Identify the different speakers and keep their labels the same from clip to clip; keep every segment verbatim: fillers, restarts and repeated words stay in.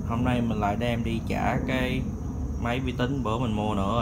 Speaker 1: Hôm nay mình lại đem đi trả cái máy vi tính bữa mình mua nữa rồi.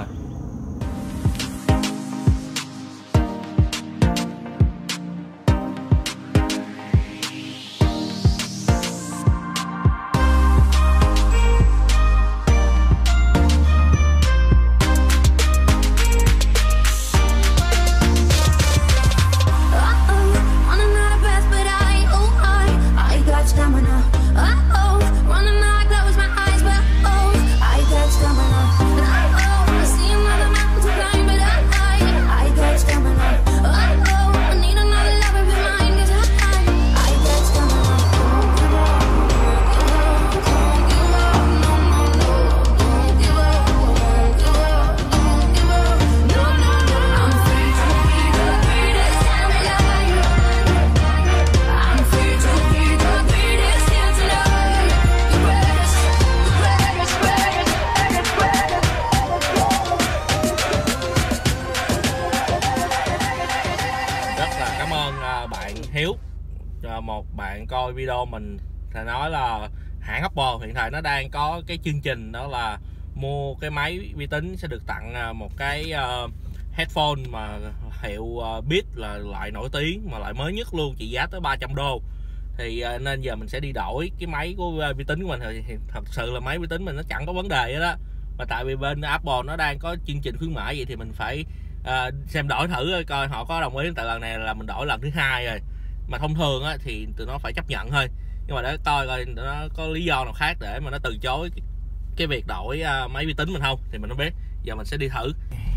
Speaker 1: Hiếu, một bạn coi video mình thì nói là hãng Apple hiện tại nó đang có cái chương trình đó là mua cái máy vi tính sẽ được tặng một cái uh, headphone mà hiệu uh, Beats là loại nổi tiếng mà loại mới nhất luôn, trị giá tới ba trăm đô. Thì uh, nên giờ mình sẽ đi đổi cái máy của uh, vi tính của mình. Thì, thì thật sự là máy vi tính mình nó chẳng có vấn đề hết đó, mà tại vì bên Apple nó đang có chương trình khuyến mãi vậy thì mình phải uh, xem đổi thử coi họ có đồng ý. Tại lần này là mình đổi lần thứ hai rồi, mà thông thường á, thì tụi nó phải chấp nhận thôi, nhưng mà để coi coi nó có lý do nào khác để mà nó từ chối cái, cái việc đổi uh, máy vi tính mình không thì mình không biết. Giờ mình sẽ đi thử,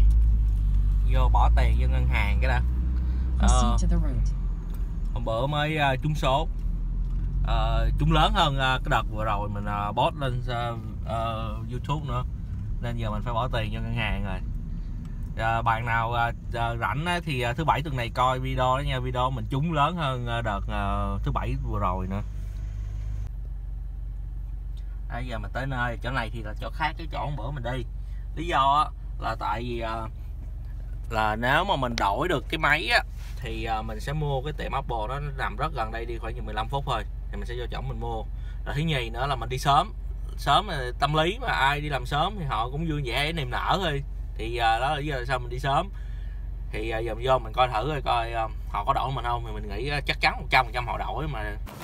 Speaker 1: vô bỏ tiền vô ngân hàng cái đã. Uh, hôm bữa mới uh, trúng số, uh, trúng lớn hơn uh, cái đợt vừa rồi mình uh, post lên uh, uh, YouTube nữa, nên giờ mình phải bỏ tiền vô ngân hàng rồi. À, bạn nào à, rảnh á, thì à, thứ bảy tuần này coi video đó nha, video mình trúng lớn hơn à, đợt à, thứ bảy vừa rồi nữa. Bây giờ mình tới nơi, chỗ này thì là chỗ khác cái chỗ hôm bữa mình đi. Lý do á, là tại vì à, là nếu mà mình đổi được cái máy á, thì à, mình sẽ mua cái tiệm Apple đó, nó nằm rất gần đây, đi khoảng mười lăm phút thôi thì mình sẽ vô chỗ mình mua. Rồi thứ nhì nữa là mình đi sớm, sớm là tâm lý mà, ai đi làm sớm thì họ cũng vui vẻ niềm nở thôi. Thì uh, đó là lý do sao mình đi sớm. Thì uh, giờ mình vô mình coi thử rồi coi uh, họ có đổi mình không, thì mình nghĩ uh, chắc chắn một trăm phần trăm họ đổi mà.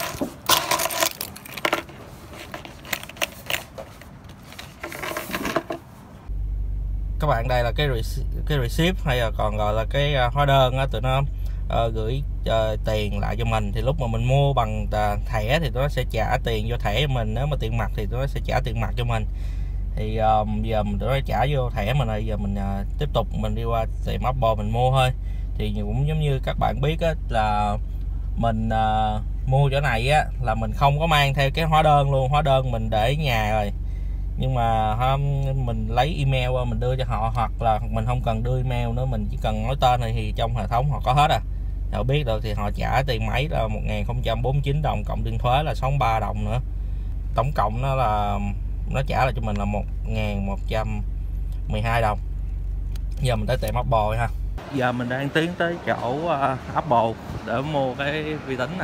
Speaker 1: Các bạn, đây là cái cái receipt hay là còn gọi là cái uh, hóa đơn á, tụi nó uh, gửi uh, tiền lại cho mình. Thì lúc mà mình mua bằng uh, thẻ thì tụi nó sẽ trả tiền vô thẻ cho mình, nếu mà tiền mặt thì tụi nó sẽ trả tiền mặt cho mình. Thì uh, giờ mình tụi nó trả vô thẻ mình rồi, giờ mình uh, tiếp tục mình đi qua tiệm Apple mình mua thôi. Thì cũng giống như các bạn biết á, là mình uh, mua chỗ này á là mình không có mang theo cái hóa đơn luôn, hóa đơn mình để ở nhà rồi, nhưng mà hôm mình lấy email qua mình đưa cho họ, hoặc là mình không cần đưa email nữa, mình chỉ cần nói tên này thì trong hệ thống họ có hết à. Họ biết được thì họ trả tiền máy là một nghìn không trăm bốn mươi chín đồng, cộng tiền thuế là sáu mươi ba đồng nữa, tổng cộng nó là nó trả lại cho mình là một nghìn một trăm mười hai đồng. Giờ mình tới tiệm Apple ha. Giờ mình đang tiến tới chỗ uh, Apple để mua cái vi tính nè.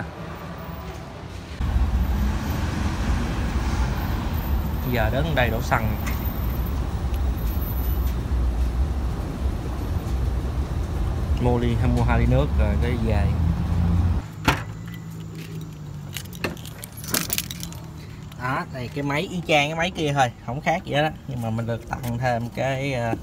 Speaker 1: Giờ đến đây đổ xăng, mua ly hay mua hai ly nước rồi cái về. Đó, đây cái máy y chang cái máy kia thôi, không khác gì đó, nhưng mà mình được tặng thêm cái uh,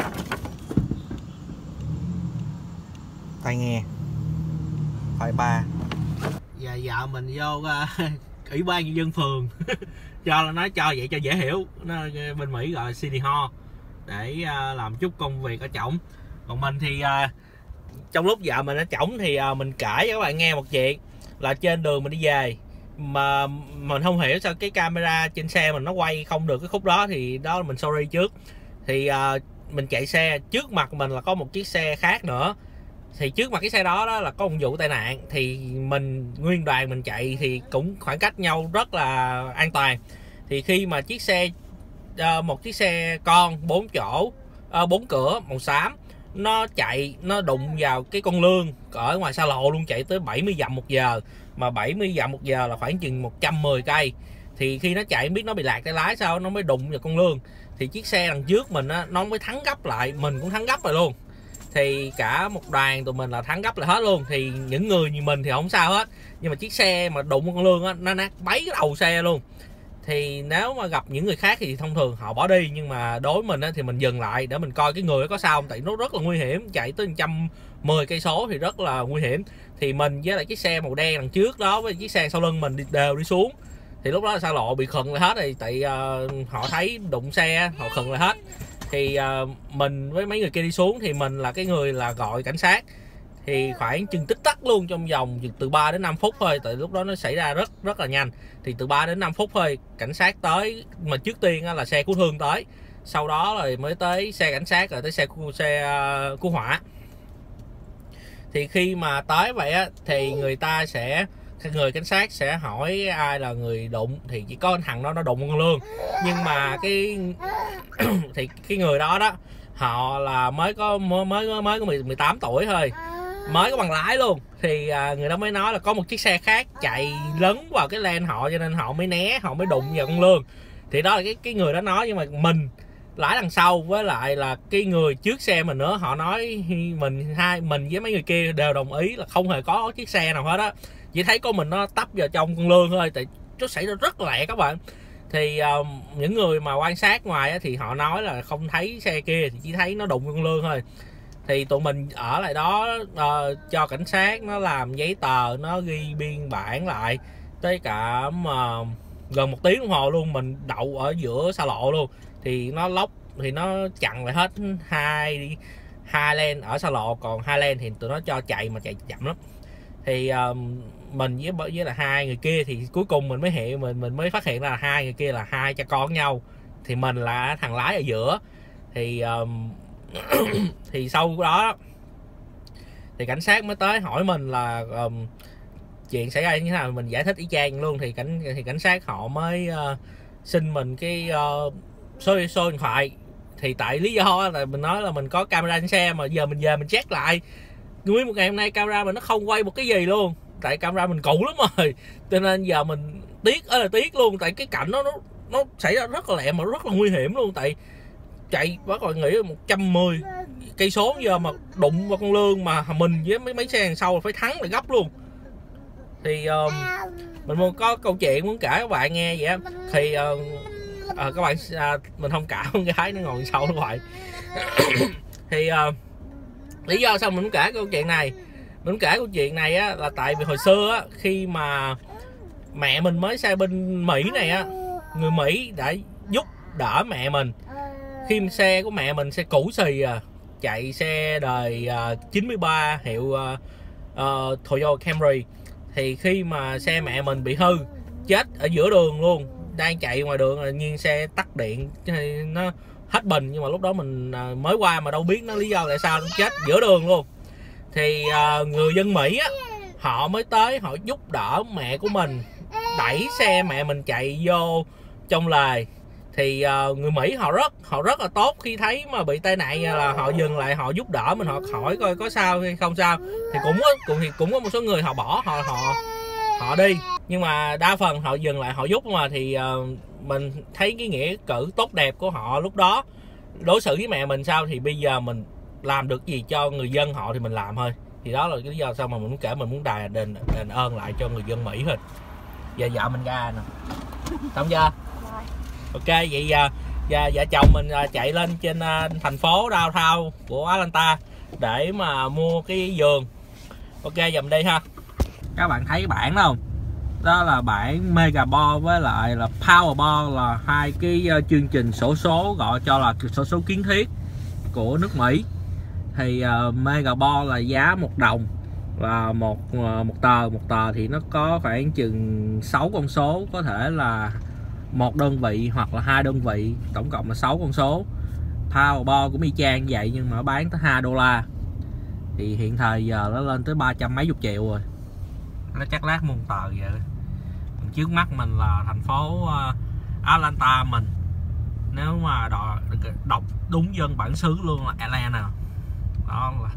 Speaker 1: tai nghe Phai ba. Giờ vợ mình vô uh, ủy ban nhân dân phường cho là nói cho vậy cho dễ hiểu, nó bên Mỹ gọi City Hall, để uh, làm chút công việc ở trỏng. Còn mình thì uh, trong lúc vợ mình ở trỏng thì uh, mình kể cho các bạn nghe một chuyện là trên đường mình đi về mà mình không hiểu sao cái camera trên xe mình nó quay không được cái khúc đó, thì đó là mình sorry trước. Thì uh, mình chạy xe, trước mặt mình là có một chiếc xe khác nữa, thì trước mặt cái xe đó đó là có một vụ tai nạn, thì mình nguyên đoàn mình chạy thì cũng khoảng cách nhau rất là an toàn. Thì khi mà chiếc xe uh, một chiếc xe con bốn chỗ uh, bốn cửa màu xám nó chạy, nó đụng vào cái con lương ở ngoài xa lộ luôn, chạy tới bảy mươi dặm một giờ, mà bảy mươi dặm một giờ là khoảng chừng một trăm mười cây. thì khi nó chạy biết nó bị lạc tay lái sao nó mới đụng vào con lương, thì chiếc xe đằng trước mình á nó mới thắng gấp lại, mình cũng thắng gấp rồi luôn, thì cả một đoàn tụi mình là thắng gấp lại hết luôn. Thì những người như mình thì không sao hết, nhưng mà chiếc xe mà đụng con lương á nó nát bấy cái đầu xe luôn. Thì nếu mà gặp những người khác thì thông thường họ bỏ đi, nhưng mà đối với mình á, thì mình dừng lại để mình coi cái người có sao không, tại nó rất là nguy hiểm, chạy tới một trăm mười cây số thì rất là nguy hiểm. Thì mình với lại chiếc xe màu đen đằng trước đó với chiếc xe sau lưng mình đi, đều đi xuống. Thì lúc đó là xa lộ bị khựng lại hết rồi, tại uh, họ thấy đụng xe họ khựng lại hết. Thì uh, mình với mấy người kia đi xuống, thì mình là cái người là gọi cảnh sát. Thì khoảng chừng tích tắc luôn, trong vòng từ ba đến năm phút thôi, tại lúc đó nó xảy ra rất rất là nhanh. Thì từ ba đến năm phút thôi cảnh sát tới, mà trước tiên là xe cứu thương tới, sau đó rồi mới tới xe cảnh sát, rồi tới xe xe uh, cứu hỏa. Thì khi mà tới vậy á thì người ta sẽ người cảnh sát sẽ hỏi ai là người đụng, thì chỉ có thằng đó nó đụng con Lương. Nhưng mà cái thì cái người đó đó họ là mới có mới mới mới có mười tám tuổi thôi, mới có bằng lái luôn. Thì à, người đó mới nói là có một chiếc xe khác chạy lấn vào cái lane họ, cho nên họ mới né, họ mới đụng vào con Lương. Thì đó là cái cái người đó nói. Nhưng mà mình lái đằng sau với lại là cái người trước xe mình nữa, họ nói mình hai mình với mấy người kia đều đồng ý là không hề có chiếc xe nào hết á, chỉ thấy có mình nó tấp vào trong con Lương thôi, tại nó xảy ra rất lẹ các bạn. Thì uh, những người mà quan sát ngoài á, thì họ nói là không thấy xe kia, thì chỉ thấy nó đụng con Lương thôi. Thì tụi mình ở lại đó uh, cho cảnh sát nó làm giấy tờ, nó ghi biên bản lại tới cả uh, gần một tiếng đồng hồ luôn. Mình đậu ở giữa xa lộ luôn, thì nó lóc, thì nó chặn lại hết hai hai lane ở xa lộ, còn hai lane thì tụi nó cho chạy mà chạy chậm lắm. Thì uh, mình với với là hai người kia thì cuối cùng mình mới hiện mình mình mới phát hiện ra là hai người kia là hai cha con nhau, thì mình là thằng lái ở giữa. Thì uh, thì sau đó thì cảnh sát mới tới hỏi mình là um, chuyện xảy ra như thế nào, mình giải thích y chang luôn. Thì cảnh thì cảnh sát họ mới uh, xin mình cái uh, số số điện thoại. Thì tại lý do là mình nói là mình có camera trên xe, mà giờ mình về mình check lại nguyên một ngày hôm nay camera mình nó không quay một cái gì luôn, tại camera mình cũ lắm rồi. Cho nên giờ mình tiếc ơi là tiếc luôn, tại cái cảnh nó nó nó xảy ra rất là lẹ mà rất là nguy hiểm luôn. Tại chạy bác còn nghĩ một trăm mười cây số giờ mà đụng vào con Lương, mà mình với mấy mấy xe đằng sau phải thắng lại gấp luôn. Thì uh, mình muốn có câu chuyện muốn kể các bạn nghe vậy á. Thì uh, uh, các bạn uh, mình không cả con gái nó ngồi sau các bạn. Thì uh, lý do sao mình muốn kể câu chuyện này, mình muốn kể câu chuyện này á là tại vì hồi xưa á, khi mà mẹ mình mới sang bên Mỹ này á, người Mỹ đã giúp đỡ mẹ mình khi xe của mẹ mình xe cũ xì à, chạy xe đời uh, chín mươi ba hiệu uh, uh, Toyota Camry. Thì khi mà xe mẹ mình bị hư chết ở giữa đường luôn, đang chạy ngoài đường là nhiên xe tắt điện, nó hết bình. Nhưng mà lúc đó mình uh, mới qua mà đâu biết nó lý do tại sao nó chết giữa đường luôn. Thì uh, người dân Mỹ á, họ mới tới họ giúp đỡ mẹ của mình, đẩy xe mẹ mình chạy vô trong lề. Thì uh, người Mỹ họ rất họ rất là tốt, khi thấy mà bị tai nạn là họ dừng lại, họ giúp đỡ mình, họ hỏi coi có sao hay không sao. Thì cũng có cũng thì cũng có một số người họ bỏ họ họ họ đi, nhưng mà đa phần họ dừng lại họ giúp mà. Thì uh, mình thấy cái nghĩa cử tốt đẹp của họ lúc đó đối xử với mẹ mình sao, thì bây giờ mình làm được gì cho người dân họ thì mình làm thôi. Thì đó là cái lý do sao mà mình muốn kể, mình muốn đài đền, đền ơn lại cho người dân Mỹ thôi. Giờ vợ mình ra nè, xong chưa? Ok, vậy giờ giờ vợ chồng mình chạy lên trên thành phố downtown của Atlanta để mà mua cái giường. Ok, giờ mình đi ha. Các bạn thấy bảng đó không? Đó là bảng Megaball với lại là Powerball, là hai cái chương trình xổ số gọi cho là xổ số kiến thiết của nước Mỹ. Thì uh, Megaball là giá một đồng, và một uh, một tờ một tờ thì nó có khoảng chừng sáu con số, có thể là một đơn vị hoặc là hai đơn vị, tổng cộng là sáu con số. Powerball cũng y chang vậy nhưng mà bán tới hai đô la. Thì hiện thời giờ nó lên tới ba trăm mấy chục triệu rồi. Nó chắc lát mua một tờ vậy. Trước mắt mình là thành phố uh, Atlanta mình. Nếu mà đọc, đọc đúng dân bản xứ luôn là Atlanta. Đó là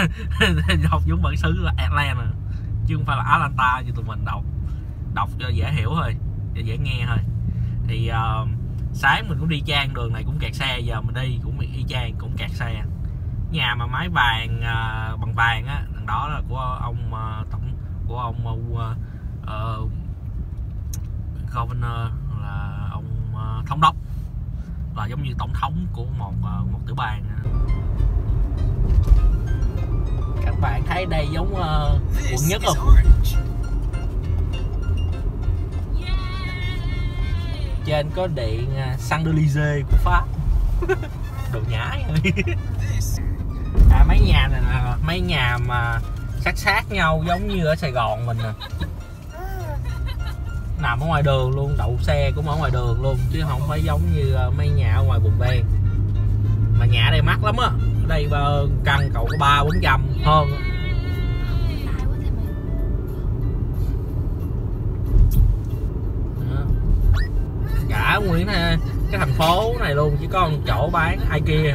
Speaker 1: đọc đúng bản xứ là Atlanta, chứ không phải là Atlanta như tụi mình đọc. Đọc cho dễ hiểu thôi, cho dễ nghe thôi. Thì uh, sáng mình cũng đi chang đường này cũng kẹt xe, giờ mình đi cũng y chang cũng kẹt xe. Nhà mà máy vàng uh, bằng vàng á, đằng đó là của ông uh, tổng của ông uh, uh, governor, là ông uh, thống đốc, là giống như tổng thống của một uh, một tiểu bang. Các bạn thấy đây giống uh, quận nhất không? Trên có điện uh, Champs-Élysées của Pháp. Đồ nhái. À, mấy nhà này là mấy nhà mà sát sát nhau giống như ở Sài Gòn mình nè, nằm ở ngoài đường luôn, đậu xe cũng ở ngoài đường luôn, chứ không phải giống như mấy nhà ở ngoài vùng ven. Mà nhà ở đây mắc lắm á, ở đây căn cậu có ba bốn trăm hơn. Đó. Cả nguyên cái thành phố này luôn chỉ có một chỗ bán IKEA.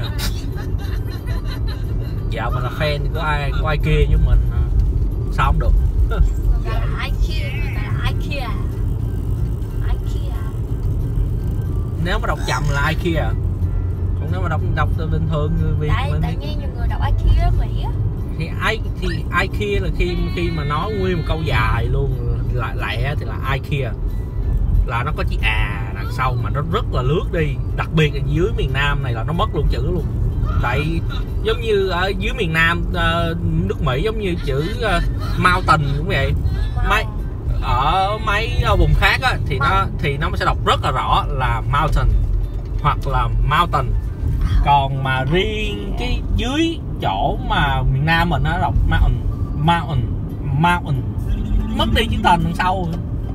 Speaker 1: Dạo mình là fan của ai của IKEA với mình sao không được.
Speaker 2: IKEA, IKEA. IKEA.
Speaker 1: Nếu mà đọc chậm là IKEA, còn nếu mà đọc đọc bình thường người Việt
Speaker 2: tại,
Speaker 1: mình
Speaker 2: tại nghe nhiều người đọc IKEA Mỹ á.
Speaker 1: Thì I thì IKEA là khi khi mà nói nguyên một câu dài luôn lại lẹ thì là IKEA, là nó có chữ à đằng sau mà nó rất là lướt đi, đặc biệt là dưới miền Nam này là nó mất luôn chữ luôn. Tại giống như ở dưới miền Nam uh, nước Mỹ giống như chữ uh, mountain cũng vậy. Mấy ở mấy uh, vùng khác á, thì nó thì nó sẽ đọc rất là rõ là mountain hoặc là mountain. Còn mà riêng cái dưới chỗ mà miền Nam mình nó đọc mountain, mountain, mountain, mất đi chữ tần đằng sau.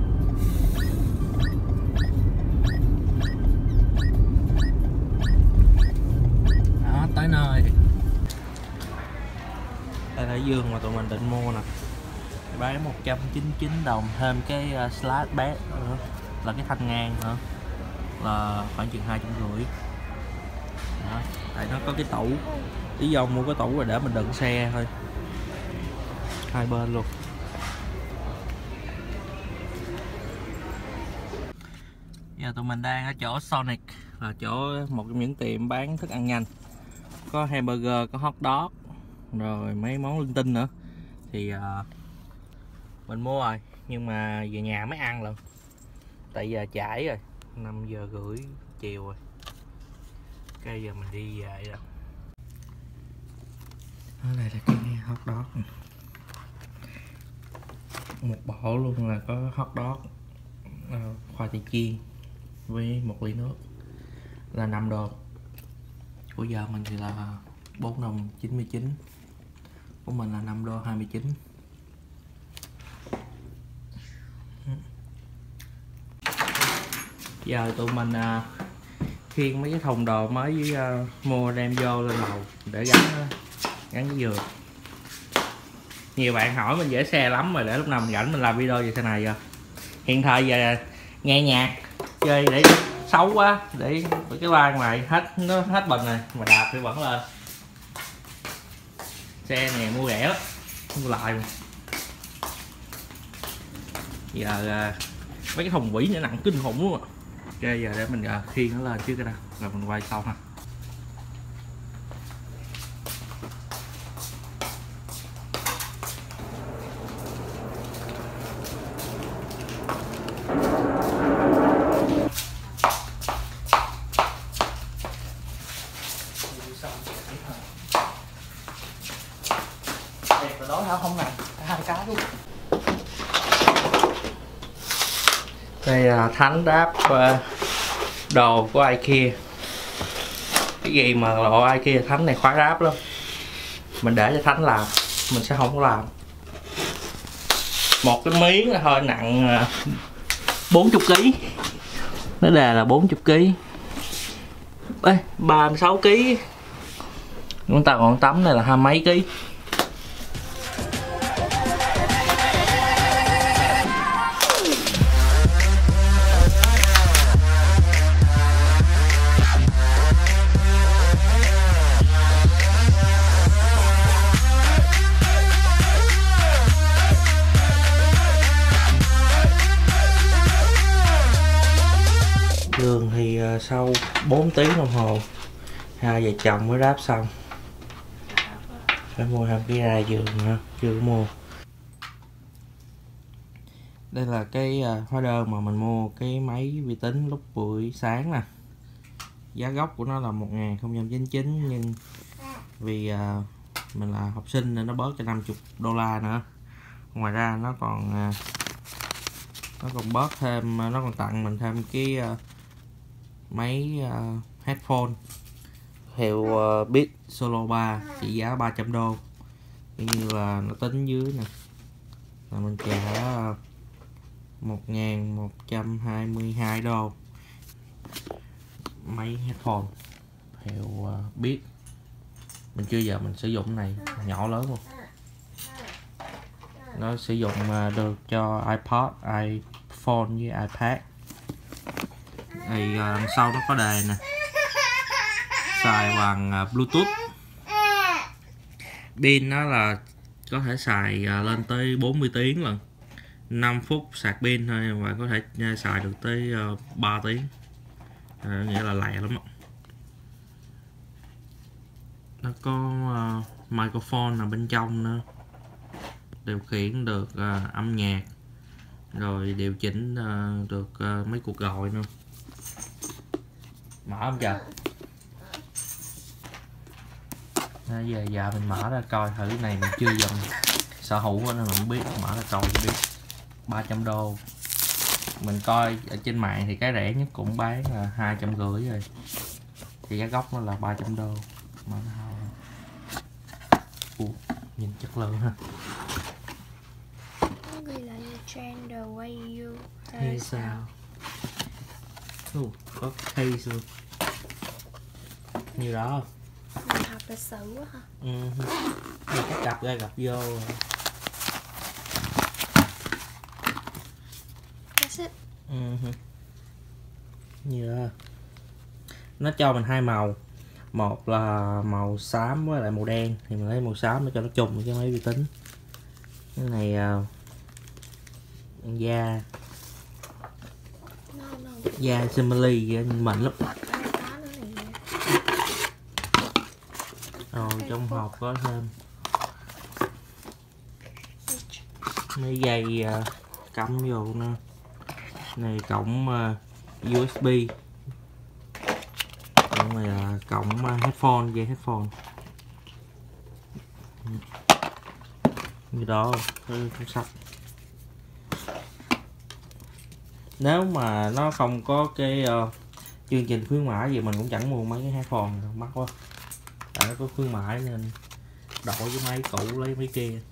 Speaker 1: Tới nơi. Đây là giường mà tụi mình định mua nè, bán một trăm chín mươi chín đồng, thêm cái uh, slide bed nữa, là cái thanh ngang nữa, là khoảng chừng hai trăm rưỡi. Tại nó có cái tủ, lý do mua cái tủ là để mình đựng xe thôi, hai bên luôn. Giờ tụi mình đang ở chỗ Sonic, là chỗ một trong những tiệm bán thức ăn nhanh, có hamburger, có hot dog, rồi mấy món linh tinh nữa. Thì uh, mình mua rồi, nhưng mà về nhà mới ăn lần, tại giờ trễ rồi, năm giờ rưỡi chiều rồi. Cái giờ mình đi về rồi. Ở đây là cái hot dog, một bộ luôn là có hot dog, uh, khoai tây chiên với một ly nước là năm đô. Của giờ mình thì là bốn đồng chín mươi chín, của mình là năm đô hai mươi chín. Giờ tụi mình uh, khiêng mấy cái thùng đồ mới với uh, mua đem vô lên lầu để gắn uh, gắn với giường. Nhiều bạn hỏi mình dễ xe lắm rồi, để lúc nào mình rảnh mình làm video về xe này rồi. Hiện thời giờ nghe nhạc chơi để xấu quá, để cái loa ngoài hết nó hết bình này mà đạp thì vẫn lên. Xe này mua rẻ lắm, mua lại mà. Giờ mấy cái thùng quỷ nó nặng kinh khủng luôn. Ok, giờ để mình khiêng nó lên trước cái đó rồi mình quay sau ha. Đó hả, không này hai cái luôn. Đây là Thánh đáp đồ của IKEA. Cái gì mà đồ IKEA Thánh này khoái ráp lắm. Mình để cho Thánh làm, mình sẽ không có làm. Một cái miếng là hơi nặng bốn mươi ký. Nó đề là bốn mươi ký. Ê, ba mươi sáu ký. Chúng ta còn tấm này là hai mấy ký. uh, sau bốn tiếng đồng hồ hai vợ chồng mới đáp xong. Phải mua thêm cái ra giường nữa, chưa có mua. Đây là cái uh, hóa đơn mà mình mua cái máy vi tính lúc buổi sáng nè. Giá gốc của nó là một nghìn không trăm chín mươi chín, nhưng vì uh, mình là học sinh nên nó bớt cho năm mươi đô la nữa. Ngoài ra nó còn uh, nó còn bớt thêm, nó còn tặng mình thêm cái uh, máy uh, headphone hiệu uh, Beat Solo ba trị giá ba trăm đô. Như là nó tính dưới nè là mình trả uh, một nghìn một trăm hai mươi hai đô. Máy headphone hiệu uh, Beat, mình chưa giờ mình sử dụng này, nhỏ lớn luôn. Nó sử dụng uh, được cho iPod, iPhone với iPad. Thì uh, sau nó có đề nè, xài bằng uh, Bluetooth. Pin nó là có thể xài uh, lên tới bốn mươi tiếng lần, năm phút sạc pin thôi, và có thể uh, xài được tới uh, ba tiếng. À, nghĩa là lẹ lắm. Nó có uh, microphone ở bên trong nữa, điều khiển được uh, âm nhạc, rồi điều chỉnh uh, được uh, mấy cuộc gọi nữa. Mở không trời? À, giờ giờ mình mở ra coi thử. Cái này mình chưa dùng sở hữu nên mình không biết, mở ra coi cho biết. Ba trăm đô. Mình coi ở trên mạng thì cái rẻ nhất cũng bán là hai trăm rưỡi rồi, thì giá gốc nó là ba trăm đô. Mà nó... Ủa, nhìn chất lượng ha. Hay sao? Ủa, có case luôn. Như đó.
Speaker 2: Mình học lịch sử quá hả?
Speaker 1: Ừ. Cái cặp ra gặp vô.
Speaker 2: That's it.
Speaker 1: Ừ. Như đó. Nó cho mình hai màu. Một là màu xám với lại màu đen, thì mình lấy màu xám để cho nó trùng với cái máy vi tính. Cái này uh, da
Speaker 2: No, no.
Speaker 1: da simili mịn lắm. Rồi trong hộp có thêm mấy dây uh, cắm vô nữa. Này cổng uh, u ét bê. Còn này là cổng uh, headphone, dây headphone. Như đó, cái cuốn sách. Nếu mà nó không có cái uh, chương trình khuyến mãi gì mình cũng chẳng mua mấy cái headphone, mắc quá. Tại nó có khuyến mãi nên đổi cái máy cũ lấy mấy kia.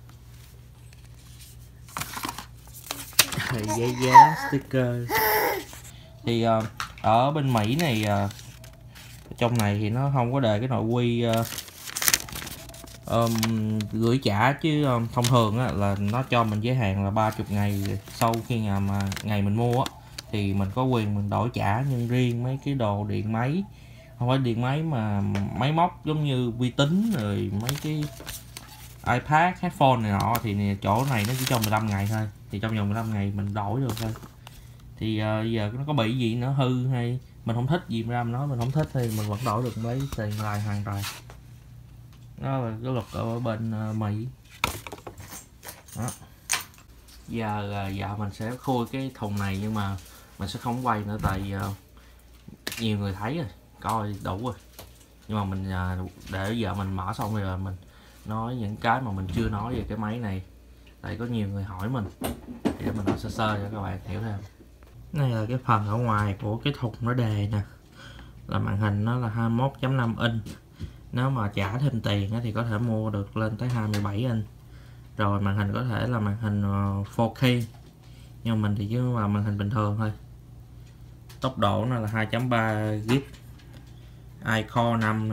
Speaker 1: Giấy giá, sticker. Thì uh, ở bên Mỹ này uh, trong này thì nó không có đề cái nội quy uh, um, gửi trả, chứ um, thông thường á, là nó cho mình giới hạn là ba mươi ngày sau khi ngày mà ngày mình mua á, thì mình có quyền mình đổi trả. Nhưng riêng mấy cái đồ điện máy, không phải điện máy mà máy móc giống như vi tính rồi mấy cái iPad, headphone này nọ, thì chỗ này nó chỉ cho mười lăm ngày thôi. Thì trong vòng mười lăm ngày mình đổi được thôi. Thì uh, giờ nó có bị gì nó hư hay mình không thích gì ra nó, mình không thích thì mình vẫn đổi được, lấy tiền lại hoàn toàn. Đó là cái luật ở bên uh, Mỹ. Đó. Giờ uh, giờ mình sẽ khui cái thùng này, nhưng mà mình sẽ không quay nữa, tại uh, nhiều người thấy rồi, coi đủ rồi. Nhưng mà mình uh, để giờ mình mở xong rồi mình nói những cái mà mình chưa nói về cái máy này, tại có nhiều người hỏi mình, để mình nói sơ sơ cho các bạn hiểu thêm. Đây là cái phần ở ngoài của cái thùng nó đề nè, là màn hình nó là hai mươi mốt chấm năm inch. Nếu mà trả thêm tiền thì có thể mua được lên tới hai mươi bảy inch. Rồi màn hình có thể là màn hình bốn K, nhưng mình thì chứ là màn hình bình thường thôi. Tốc độ nó là hai chấm ba gi-ga-bai, i-Core năm nè.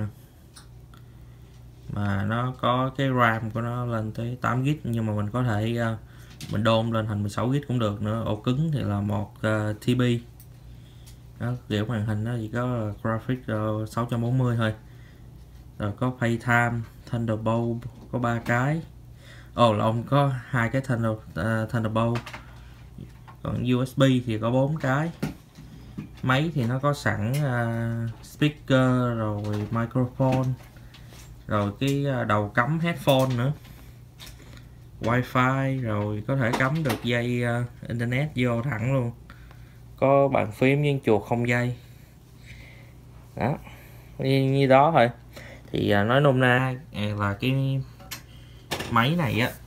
Speaker 1: Mà nó có cái RAM của nó lên tới tám gi-ga-bai, nhưng mà mình có thể uh, mình đôn lên thành mười sáu gi-ga-bai cũng được nữa. Ổ cứng thì là một uh, tê bê. Đó, kiểu màn hình nó chỉ có graphics uh, sáu trăm bốn mươi thôi. Rồi có FaceTime, Thunderbolt có ba cái. Ồ là ông có hai cái Thunder, uh, Thunderbolt. Còn u ét bê thì có bốn cái. Máy thì nó có sẵn uh, speaker rồi microphone, rồi cái đầu cắm headphone nữa, wifi, rồi có thể cắm được dây uh, internet vô thẳng luôn, có bàn phím với chuột không dây đó, như, như đó thôi. Thì uh, nói nôm na là cái máy này á,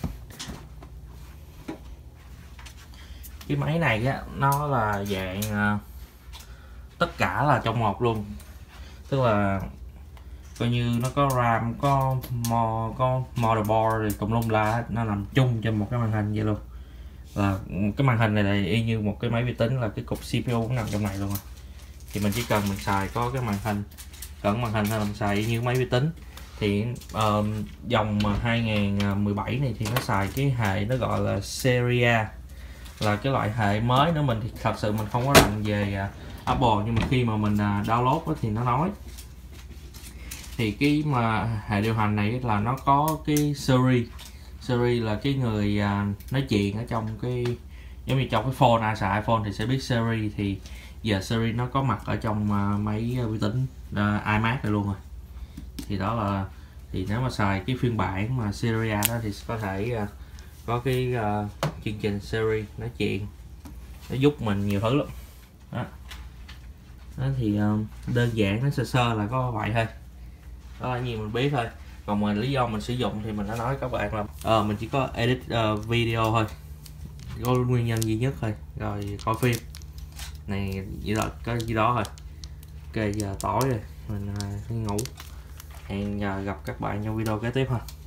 Speaker 1: cái máy này á nó là dạng uh, tất cả là trong một luôn, tức là coi như nó có RAM, có mo có motherboard rồi tùm lum la, nó nằm chung trên một cái màn hình vậy luôn. Là cái màn hình này là y như một cái máy vi tính, là cái cục xê pê u cũng nằm trong này luôn. Thì mình chỉ cần mình xài có cái màn hình, cần màn hình hay mình xài y như máy vi tính. Thì uh, dòng mà hai nghìn mười bảy này thì nó xài cái hệ nó gọi là Seria, là cái loại hệ mới nữa. Mình thì thật sự mình không có rành về uh, Apple, nhưng mà khi mà mình uh, download đó, thì nó nói thì cái mà hệ điều hành này là nó có cái Siri. Siri là cái người uh, nói chuyện ở trong cái, giống như trong cái phone, ai xài iPhone thì sẽ biết Siri, thì giờ Siri nó có mặt ở trong uh, máy vi tính uh, iMac này luôn rồi. Thì đó là, thì nếu mà xài cái phiên bản mà Seria đó thì có thể uh, có cái uh, chương trình Siri nói chuyện, nó giúp mình nhiều thứ lắm đó. Đó thì uh, đơn giản nó sơ sơ là có vậy thôi, đó là nhiều mình biết thôi. Còn mà lý do mình sử dụng thì mình đã nói các bạn là uh, mình chỉ có edit uh, video thôi, có nguyên nhân duy nhất thôi, rồi coi phim này chỉ là có gì đó thôi. Ok, giờ tối rồi mình uh, đi ngủ, hẹn uh, gặp các bạn trong video kế tiếp ha.